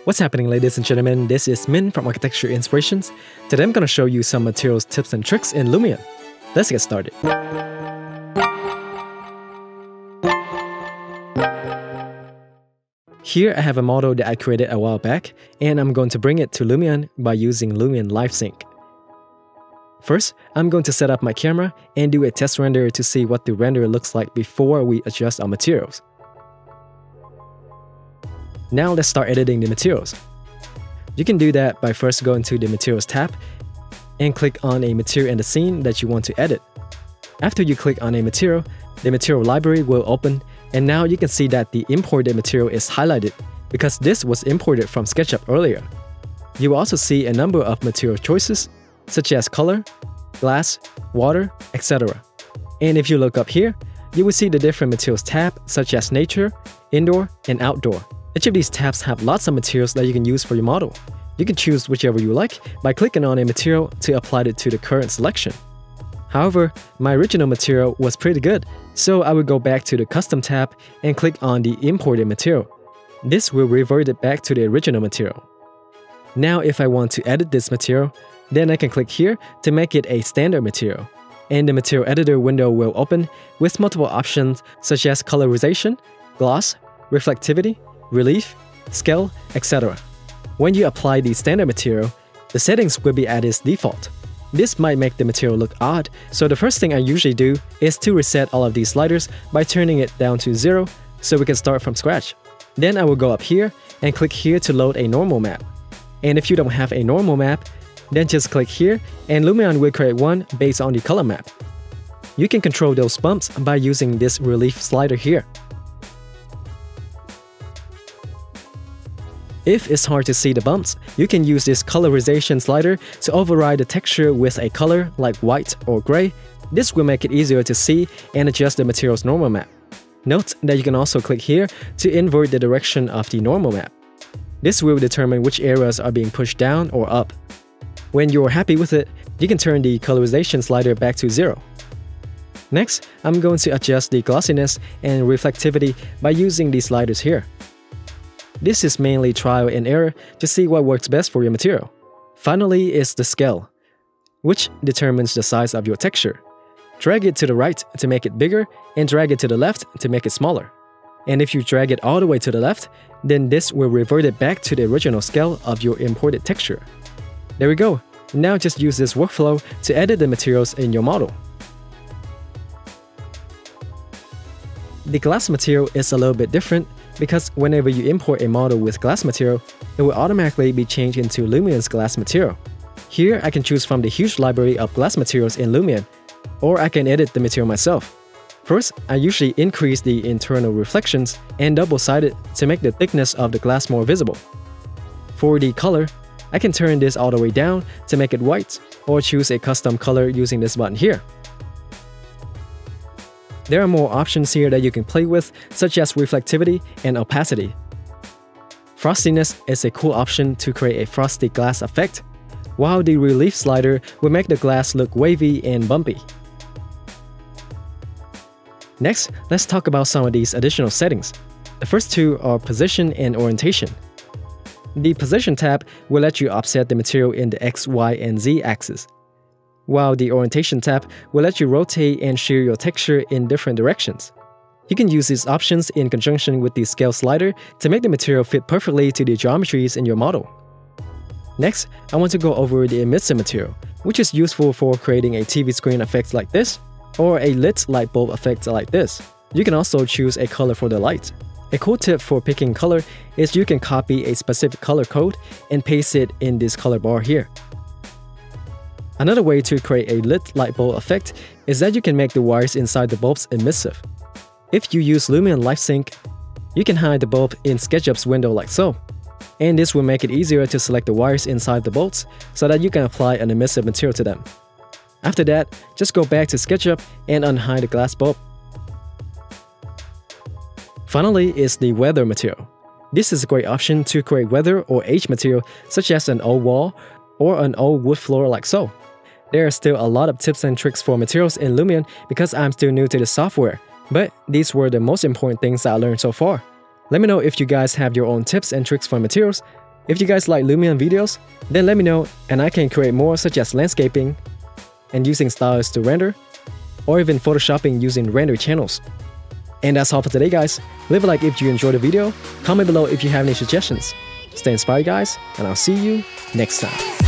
What's happening, ladies and gentlemen? This is Min from Architecture Inspirations. Today I'm going to show you some materials tips and tricks in Lumion. Let's get started. Here I have a model that I created a while back, and I'm going to bring it to Lumion by using Lumion Live Sync. First, I'm going to set up my camera and do a test render to see what the render looks like before we adjust our materials. Now let's start editing the materials. You can do that by first going to the Materials tab and click on a material in the scene that you want to edit. After you click on a material, the material library will open, and now you can see that the imported material is highlighted because this was imported from SketchUp earlier. You will also see a number of material choices such as color, glass, water, etc. And if you look up here, you will see the different materials tab such as nature, indoor, and outdoor. Each of these tabs have lots of materials that you can use for your model. You can choose whichever you like by clicking on a material to apply it to the current selection. However, my original material was pretty good, so I would go back to the Custom tab and click on the imported material. This will revert it back to the original material. Now if I want to edit this material, then I can click here to make it a standard material. And the material editor window will open with multiple options such as colorization, gloss, reflectivity, relief, scale, etc. When you apply the standard material, the settings will be at its default. This might make the material look odd, so the first thing I usually do is to reset all of these sliders by turning it down to 0 so we can start from scratch. Then I will go up here and click here to load a normal map. And if you don't have a normal map, then just click here and Lumion will create one based on the color map. You can control those bumps by using this relief slider here. If it's hard to see the bumps, you can use this colorization slider to override the texture with a color like white or gray. This will make it easier to see and adjust the material's normal map. Note that you can also click here to invert the direction of the normal map. This will determine which areas are being pushed down or up. When you're happy with it, you can turn the colorization slider back to 0. Next, I'm going to adjust the glossiness and reflectivity by using these sliders here. This is mainly trial and error to see what works best for your material. Finally is the scale, which determines the size of your texture. Drag it to the right to make it bigger and drag it to the left to make it smaller. And if you drag it all the way to the left, then this will revert it back to the original scale of your imported texture. There we go. Now just use this workflow to edit the materials in your model. The glass material is a little bit different because whenever you import a model with glass material, it will automatically be changed into Lumion's glass material. Here I can choose from the huge library of glass materials in Lumion, or I can edit the material myself. First, I usually increase the internal reflections and double-side it to make the thickness of the glass more visible. For the color, I can turn this all the way down to make it white, or choose a custom color using this button here. There are more options here that you can play with, such as reflectivity and opacity. Frostiness is a cool option to create a frosty glass effect, while the relief slider will make the glass look wavy and bumpy. Next, let's talk about some of these additional settings. The first two are position and orientation. The position tab will let you offset the material in the X, Y, and Z axis, while the orientation tab will let you rotate and shear your texture in different directions. You can use these options in conjunction with the scale slider to make the material fit perfectly to the geometries in your model. Next, I want to go over the emissive material, which is useful for creating a TV screen effect like this, or a lit light bulb effect like this. You can also choose a color for the light. A cool tip for picking color is you can copy a specific color code and paste it in this color bar here. Another way to create a lit light bulb effect is that you can make the wires inside the bulbs emissive. If you use Lumion Live Sync, you can hide the bulb in SketchUp's window like so. And this will make it easier to select the wires inside the bolts so that you can apply an emissive material to them. After that, just go back to SketchUp and unhide the glass bulb. Finally is the weather material. This is a great option to create weather or age material such as an old wall or an old wood floor like so. There are still a lot of tips and tricks for materials in Lumion because I'm still new to the software, but these were the most important things I learned so far. Let me know if you guys have your own tips and tricks for materials. If you guys like Lumion videos, then let me know and I can create more such as landscaping and using styles to render, or even photoshopping using render channels. And that's all for today, guys. Leave a like if you enjoyed the video, comment below if you have any suggestions. Stay inspired, guys, and I'll see you next time.